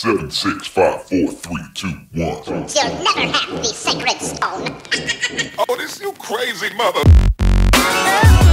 7, 6, 5, 4, 3, 2, 1. You'll never have the sacred stone. Oh, this you crazy mother.